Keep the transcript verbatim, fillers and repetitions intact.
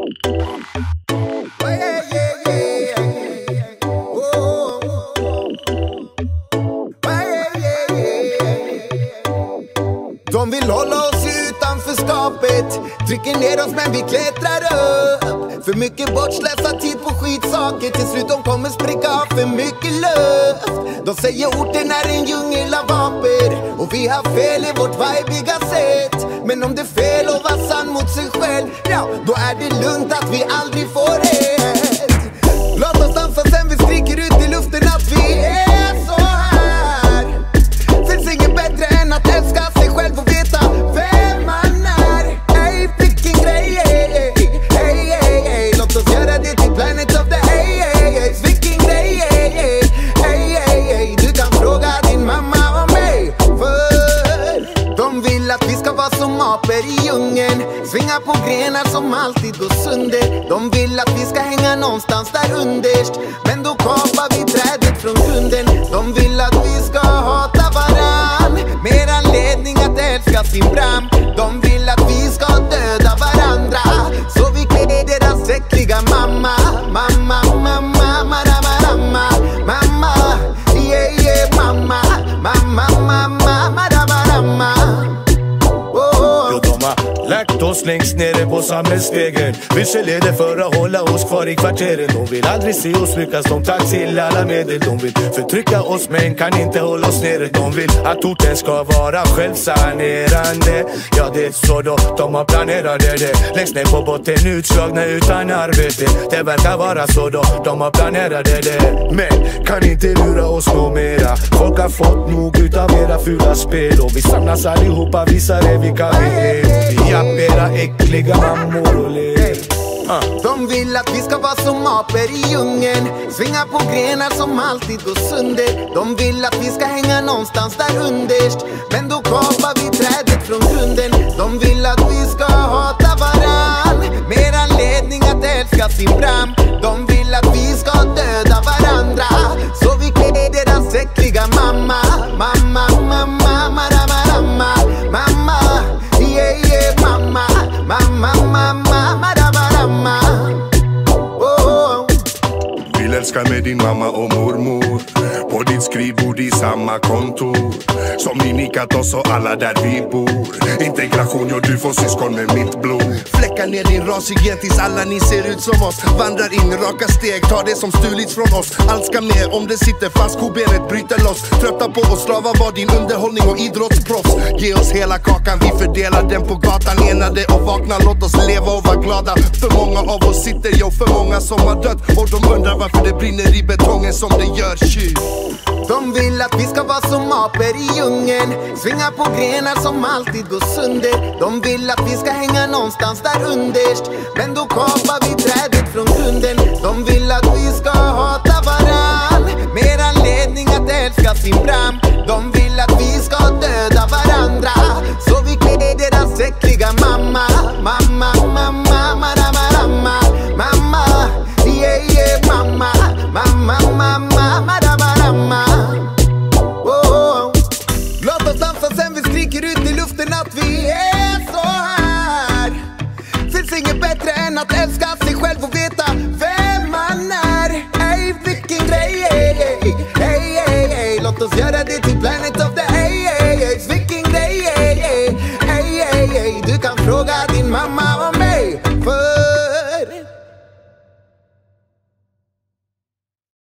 De vill hålla oss utanför skapet, trycker ner oss men vi klättrar upp. För mycket bortslösad tid på skitsaker, till slut de kommer spricka av för mycket luft. De säger orten är en djungel av apor, och vi har fel i vårt vibiga sätt. Men om det är fel att vara sann mot sig själv, ja, då är det lugnt att vi aldrig får rätt. Låt oss dansa sen vi skriker ut i luften att vi är så här. Finns inget bättre än att älska sig själv och veta vem man är. Ey, vilken grej, ey, ey, ey, ey. Låt oss göra det till planet of the ey, ey, ey. Vilken grej, ey, ey, ey, ey, ey. Du kan fråga din mamma och mig. För de vill att vi ska vara som apor i djungeln, svinga på grenar som alltid går sönder. De vill att vi ska hänga någonstans där underst, men då kapar vi trädet från grunden. De vill att vi ska hata varann, med anledning att älska sin bram. De vill att vi ska döda varandra, så vi klär deras äckliga mamma. Mamma, mamma, mamma, mamma, mamma, yeah, yeah, mamma, mamma, mamma, mamma, mamma. Jo, de har lagt oss längst nere på samhällsstegen, vilseleder för att hålla oss kvar i kvarteren. De vill aldrig se oss lyckas, de tar till alla medel. De vill förtrycka oss men kan inte hålla oss nere. De vill att orten ska vara självsanerande, ja det är så då de har planerat det. Längst ner på botten, utslagna utan arbete. Det verkar vara så då de har planerat det. Men kan inte lura oss nå mera. Folk har fått nog utav era fula spel, och vi samlas allihopa, visar er vilka vi är. Vi era äckliga mammor och ler. uh. De vill att vi ska vara som apor i djungeln, svinga på grenar som alltid går sönder. De vill att vi ska hänga någonstans där underst, men då kapar vi trädet från grunden. De vill att vi ska hata varann, med anledning att älska sin bram. De vill att vi ska döda varandra, så vi klär deras äckliga mamma. Mamma, mamma, mamma, mamma, mamma, yeah, yeah, mamma, mamma, mamma, mamma, mamma. Oh. Vill älska med din mamma och mormor, på ditt skrivbord i samma kontor, som ni nikat oss och alla där vi bor. Integration, ja du får syskon med mitt blod. Fläcka ner din rashygien tills alla ni ser ut som oss. Vandrar in raka steg, ta det som stulits från oss. Allt ska med om det sitter fast, kobenet bryter loss. Trötta på att slava var din underhållning och idrottsproffs. Ge oss hela kakan, vi fördelar den på gatan. Enade och vakna, låt oss leva och vara glada. För många av oss sitter, jo för många som har dött, och de undrar varför det brinner i betongen som det gör. Tjuv. De vill att vi ska vara som apor i djungeln, svinga på grenar som alltid går sönder. De vill att vi ska hänga någonstans där underst, men då kapar vi trädet från grunden. De vill att vi ska hata varann, med anledning att älska sin bram. De vill att vi ska döda varandra, så vi klär deras äckliga mamma. Mamma, mamma, mamma, mamma, mamma, yeah, yeah, mamma, mamma, mamma, mamma. Oh. Låt oss dansa sen vi skriker ut i luften att vi är så här. Finns inget bättre än att älska sig själv och veta